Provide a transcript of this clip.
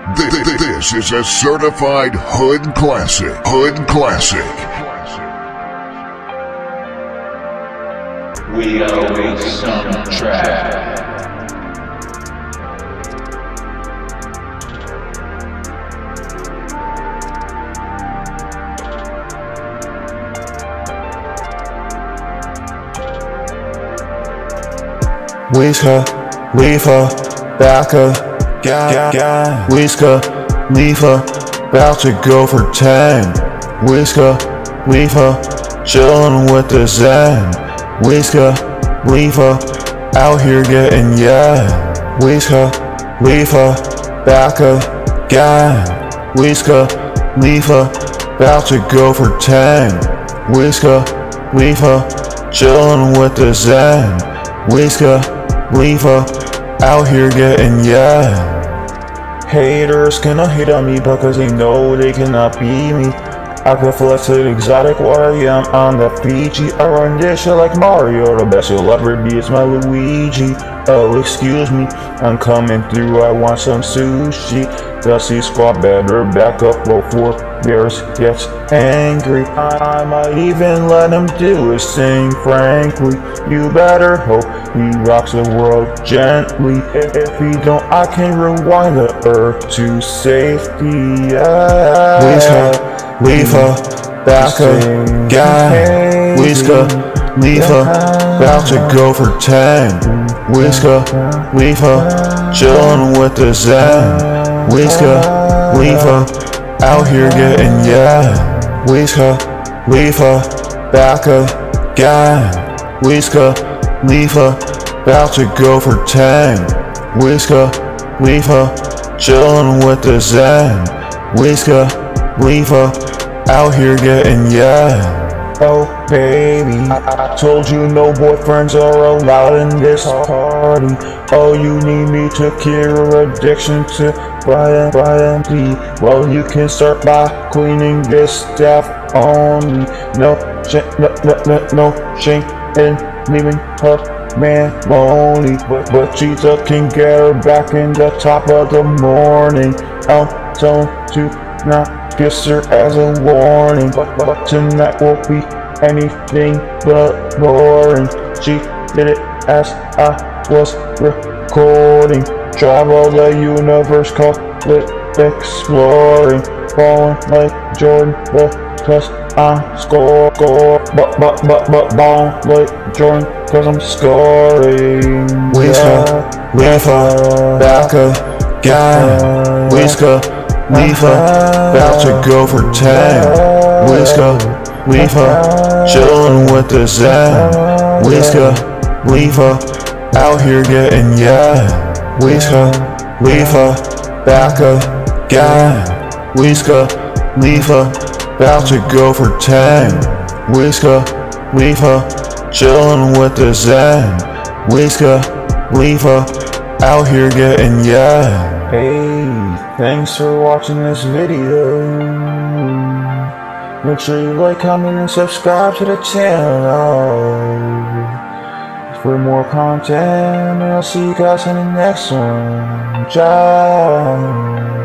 This is a certified hood classic. Hood classic. We await some track. Whis Khalifa, back again. Whis Khalifa, about to go for 10. Whis Khalifa, chillin' with the Zen. Whis Khalifa, out here getting yeah. Whis Khalifa, back again. Whis Khalifa, about to go for 10. Whis Khalifa, chillin' with the Zen. Whis Khalifa, out here getting yeah. Haters cannot hate on me because they know they cannot beat me. I can flex to exotic water, yeah, I'm on the Fiji. I run this shit like Mario, the best celebrity is my Luigi. Oh, excuse me, I'm coming through, I want some sushi. Dusty squad better back up before Bears gets angry. I might even let him do his thing, frankly. You better hope he rocks the world gently. If he don't, I can rewind the earth to safety, yeah. Whis Khalifa, back again. Whis Khalifa, about to go for 10. Whis Khalifa, chillin' with the Zen. Whis Khalifa, out here getting yeah. Whis Khalifa, back again. Whis Khalifa, about to go for 10. Whis Khalifa, chillin' with the Zen. Whis Khalifa, out here getting yeah. Oh baby, I told you no boyfriends are allowed in this party. Oh, you need me to cure addiction to vitamin D. Well, you can start by cleaning this stuff only. No shame in leaving her man lonely. But Khalifa can get her back in the top of the morning. I'm telling to not kiss her as a warning, but tonight won't be anything but boring. She did it as I was recording. Travel the universe, call it exploring. Falling like Jordan because I'm score. But ball like Jordan because I'm scoring. Whis Khalifa, back again. Whis Khalifa, about to go for 10. Whis Khalifa, chillin' with the Zen. Whis Khalifa, out here getting yeah. Whis Khalifa, back again. Whis Khalifa, about to go for 10. Whis Khalifa, chillin' with the Zen. Whis Khalifa, out here getting yeah. Hey, thanks for watching this video. Make sure you like, comment, and subscribe to the channel for more content, and I'll see you guys in the next one. Ciao.